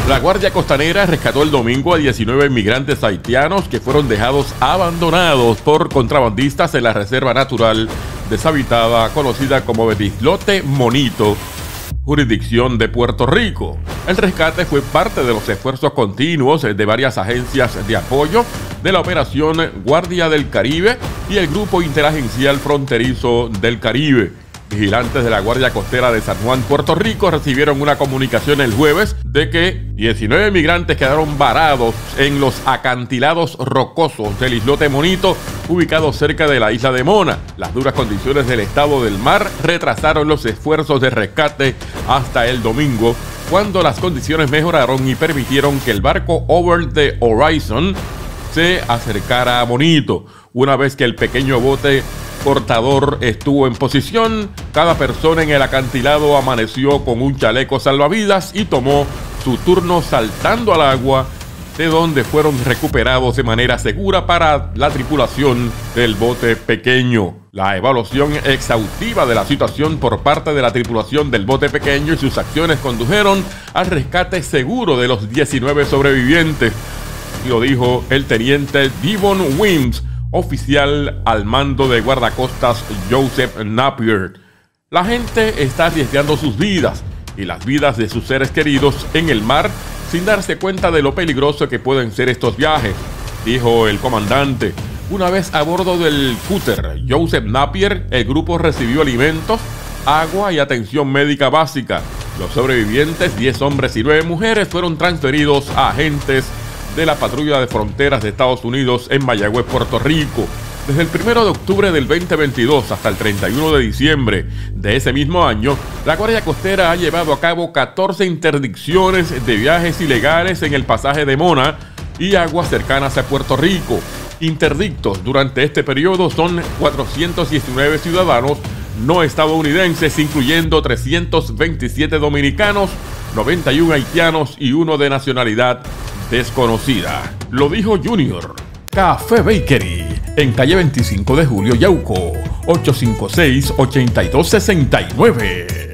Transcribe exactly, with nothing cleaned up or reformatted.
La Guardia Costanera rescató el domingo a diecinueve inmigrantes haitianos que fueron dejados abandonados por contrabandistas en la reserva natural deshabitada conocida como el Islote Monito, jurisdicción de Puerto Rico. El rescate fue parte de los esfuerzos continuos de varias agencias de apoyo de la Operación Guardia del Caribe y el Grupo Interagencial Fronterizo del Caribe. Vigilantes de la Guardia Costera de San Juan, Puerto Rico, recibieron una comunicación el jueves de que diecinueve migrantes quedaron varados en los acantilados rocosos del Islote Monito, ubicado cerca de la isla de Mona. Las duras condiciones del estado del mar retrasaron los esfuerzos de rescate hasta el domingo, cuando las condiciones mejoraron y permitieron que el barco Over the Horizon se acercara a Monito. Una vez que el pequeño bote portador estuvo en posición, cada persona en el acantilado amaneció con un chaleco salvavidas y tomó su turno saltando al agua, de donde fueron recuperados de manera segura para la tripulación del bote pequeño. La evaluación exhaustiva de la situación por parte de la tripulación del bote pequeño y sus acciones condujeron al rescate seguro de los diecinueve sobrevivientes, y lo dijo el teniente Devon Wims, oficial al mando de guardacostas Joseph Napier. La gente está arriesgando sus vidas y las vidas de sus seres queridos en el mar sin darse cuenta de lo peligroso que pueden ser estos viajes, dijo el comandante. Una vez a bordo del cúter Joseph Napier, el grupo recibió alimentos, agua y atención médica básica. Los sobrevivientes, diez hombres y nueve mujeres, fueron transferidos a agentes de la Patrulla de Fronteras de Estados Unidos en Mayagüez, Puerto Rico. Desde el primero de octubre del veinte veintidós hasta el treinta y uno de diciembre de ese mismo año, la Guardia Costera ha llevado a cabo catorce interdicciones de viajes ilegales en el pasaje de Mona y aguas cercanas a Puerto Rico. Interdictos durante este periodo son cuatrocientos diecinueve ciudadanos no estadounidenses, incluyendo trescientos veintisiete dominicanos, noventa y uno haitianos y uno de nacionalidad desconocida. Lo dijo Junior. Café Bakery, en calle veinticinco de Julio, Yauco, ocho cinco seis, ocho dos seis nueve.